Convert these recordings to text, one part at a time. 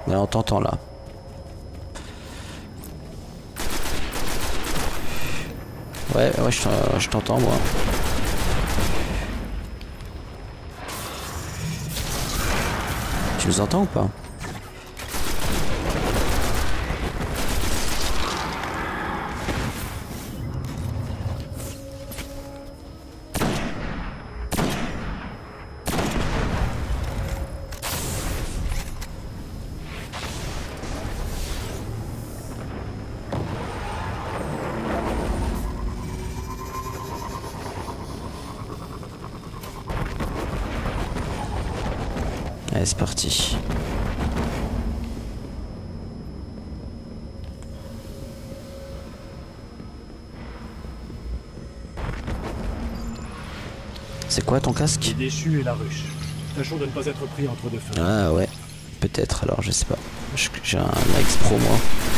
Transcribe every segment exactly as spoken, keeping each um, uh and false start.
Là, on t'entend là. Ouais, ouais, je t'entends moi. Tu nous entends ou pas? Allez, c'est parti. C'est quoi ton casque? Les déchus et la ruche. Tâchons de ne pas être pris entre deux feux. Ah ouais, peut-être alors, je sais pas. J'ai un X Pro moi.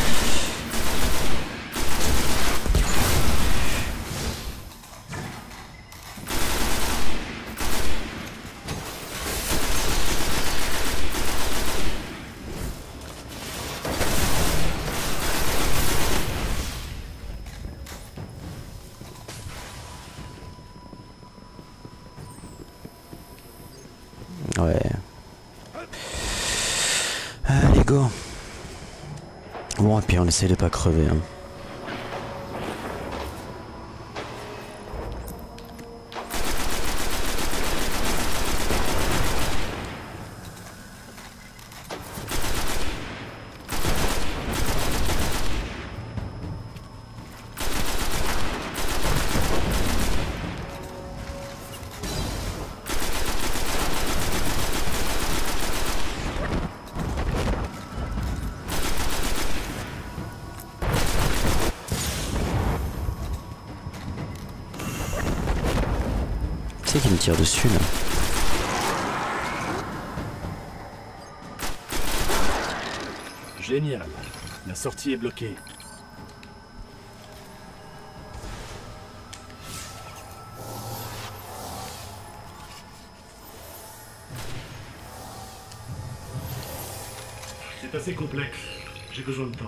Ouais. Allez, go. Bon, et puis on essaie de pas crever. Hein. Qui me tire dessus là. Génial. La sortie est bloquée. C'est assez complexe. J'ai besoin de temps.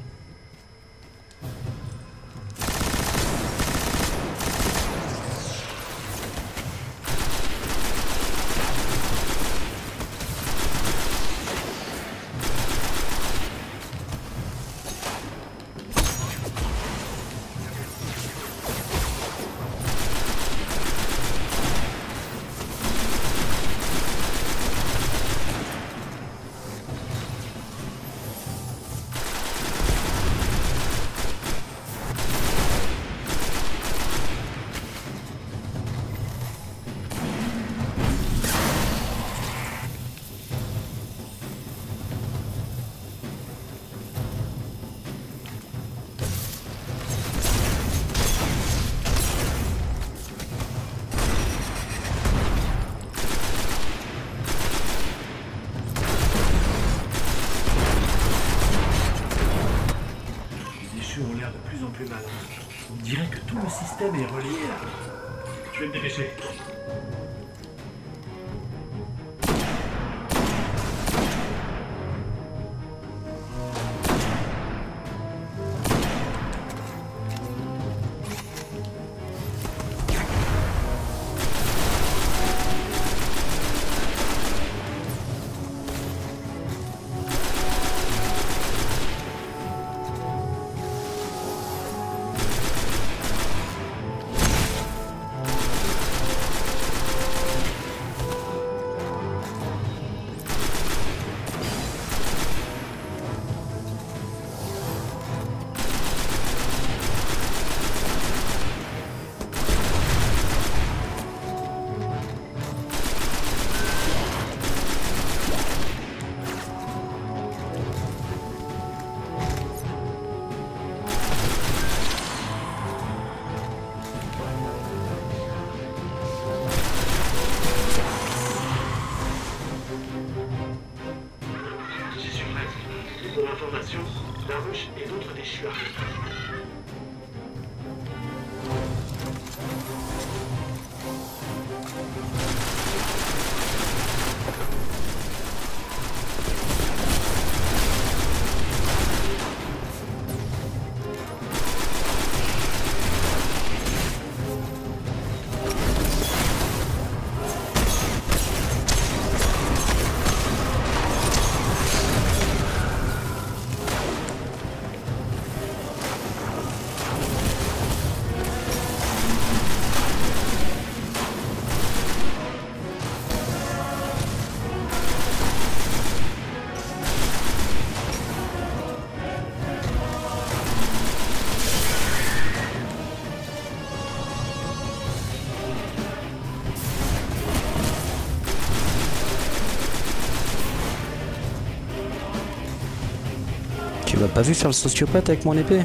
Ont l'air de plus en plus malins. On dirait que tout le système est relié à... Je vais me dépêcher. La ruche et d'autres déchus arrivent. m'as pas vu faire le sociopathe avec mon épée?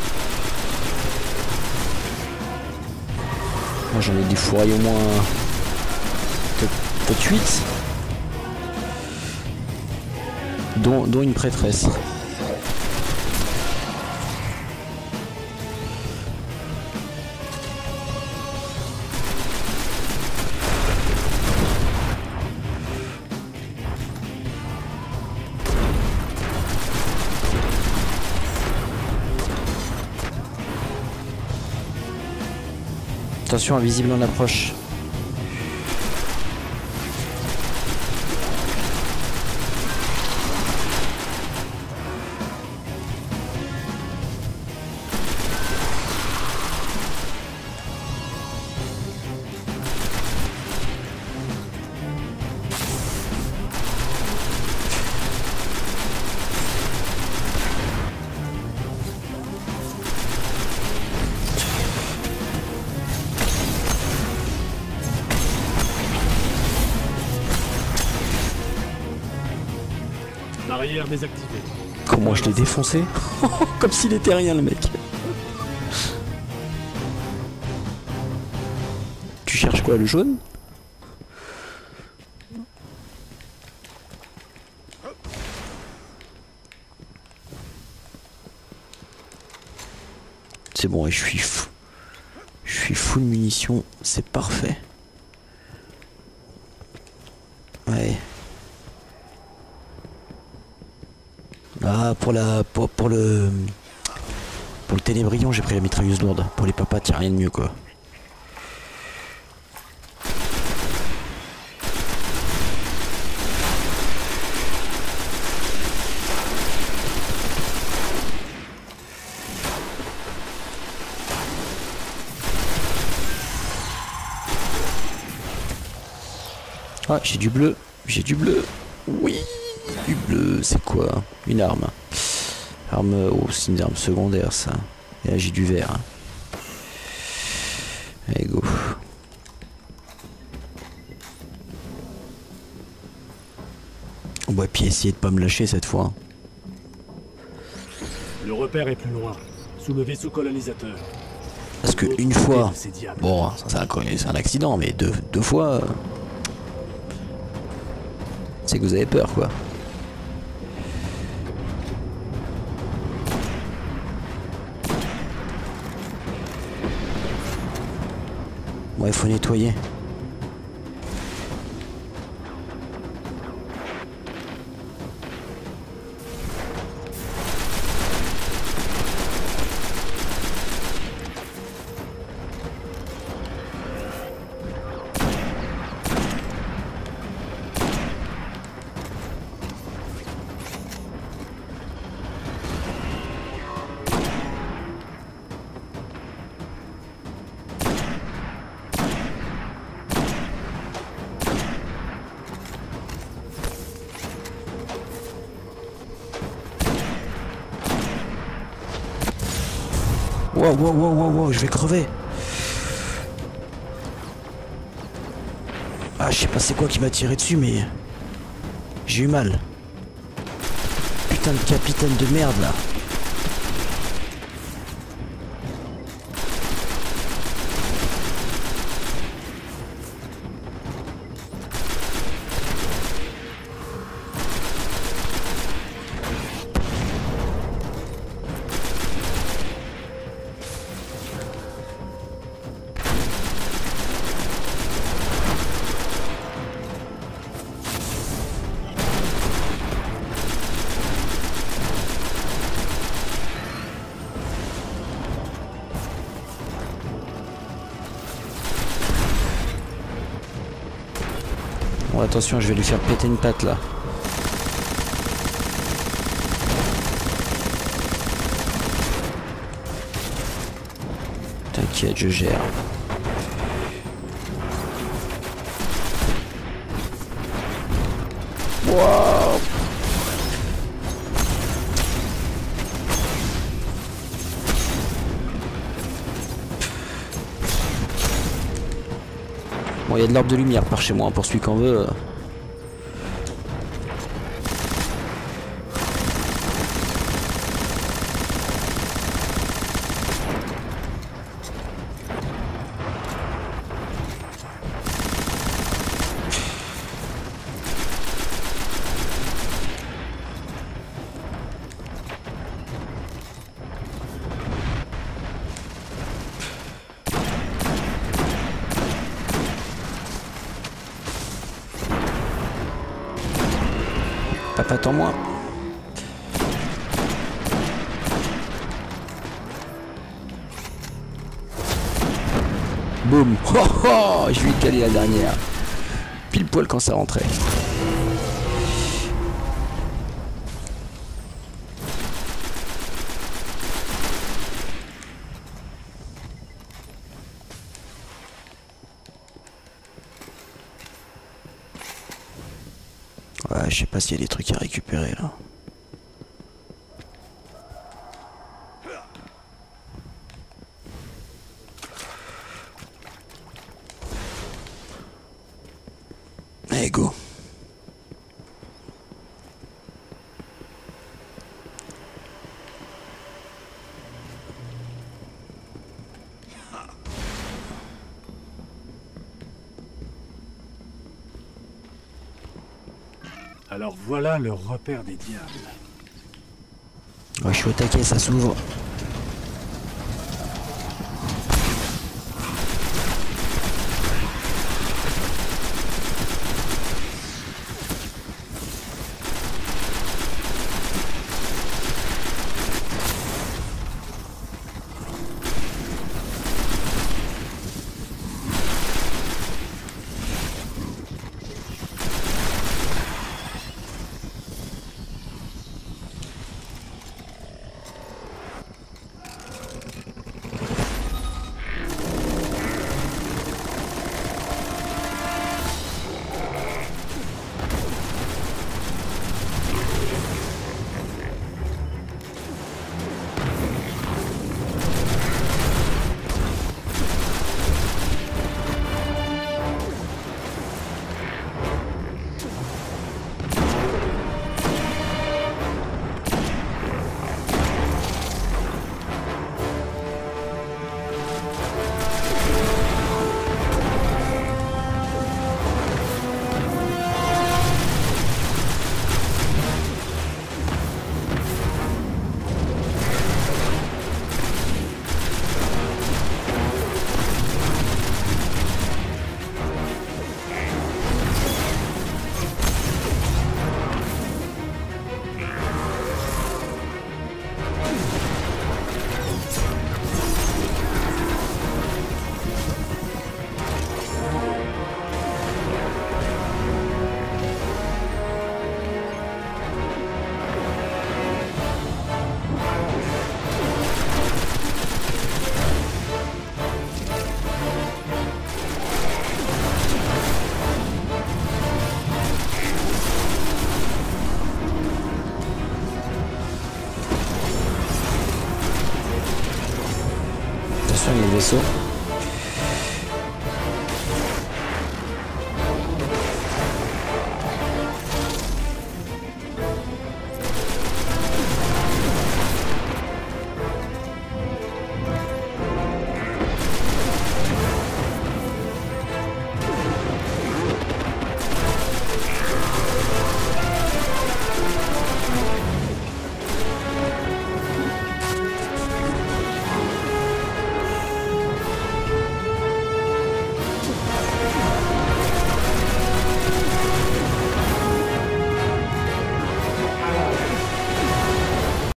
Moi j'en ai défouraillé au moins peut-être huit, dont, dont une prêtresse. Attention, invisible en approche. Barrière désactivée. Comment je l'ai défoncé? Comme s'il était rien le mec. Tu cherches quoi, le jaune? C'est bon, et je suis fou. Je suis full munitions, c'est parfait. Ouais. Ah, pour la pour, pour le pour le ténébrion, j'ai pris la mitrailleuse lourde. Pour les papas, y'a rien de mieux quoi. Ah, j'ai du bleu, j'ai du bleu. Oui, du bleu, c'est quoi? Une arme. Arme, oh, c'est une arme secondaire ça. Et là j'ai du vert. Allez, go. On va puis essayer de pas me lâcher cette fois. Le repère est plus loin, sous le vaisseau colonisateur. Parce que une fois, bon, c'est un, c'est un accident, mais deux, deux fois, c'est que vous avez peur quoi. Ouais, il faut nettoyer. Wow, wow, wow, wow, wow, je vais crever. Ah, je sais pas c'est quoi qui m'a tiré dessus, mais j'ai eu mal. Putain de capitaine de merde là. Bon, attention, je vais lui faire péter une patte là. T'inquiète, je gère. Wow. Bon, il y a de l'orbe de lumière par chez moi, pour celui qu'on veut. Attends-moi. Boum. Oh, oh, je lui ai calé la dernière. Pile poil quand ça rentrait. Ouais, je sais pas s'il y a des trucs à récupérer là. Allez, go. Alors voilà le repère des diables. Ouais, je suis au taquet, ça s'ouvre. Attention, il y a le vaisseau.